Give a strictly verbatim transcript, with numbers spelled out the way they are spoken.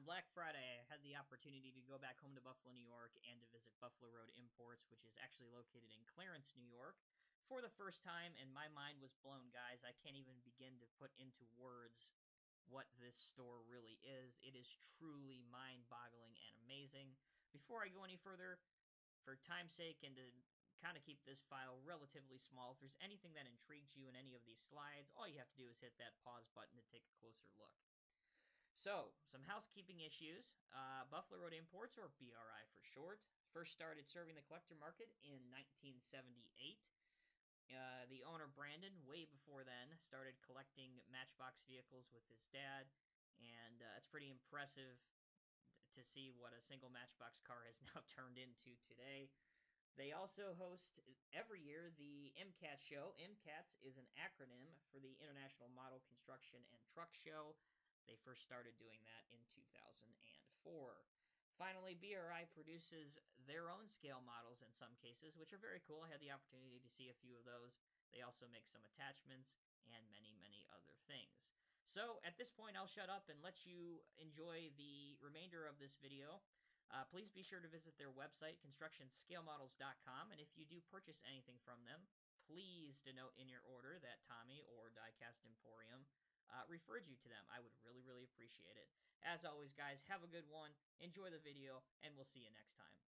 Black Friday, I had the opportunity to go back home to Buffalo, New York, and to visit Buffalo Road Imports, which is actually located in Clarence, New York, for the first time, and my mind was blown, guys. I can't even begin to put into words what this store really is. It is truly mind boggling and amazing. Before I go any further, for time's sake and to kind of keep this file relatively small, if there's anything that intrigues you in any of these slides, all you have to do is hit that pause button to take a closer look. So, some housekeeping issues. Uh, Buffalo Road Imports, or B R I for short, first started serving the collector market in nineteen seventy-eight. Uh, the owner, Brandon, way before then, started collecting Matchbox vehicles with his dad, and uh, it's pretty impressive to see what a single Matchbox car has now turned into today. They also host every year the MCAT show. MCATs is an acronym for the International Model Construction and Truck Show. They first started doing that in two thousand four. Finally, B R I produces their own scale models in some cases, which are very cool. I had the opportunity to see a few of those. They also make some attachments and many, many other things. So at this point, I'll shut up and let you enjoy the remainder of this video. Uh, please be sure to visit their website, construction scale models dot com, and if you do purchase anything from them, please denote in your order that Tommy or Diecast Emporium uh, referred you to them. I would really, really appreciate it. As always, guys, have a good one, enjoy the video, and we'll see you next time.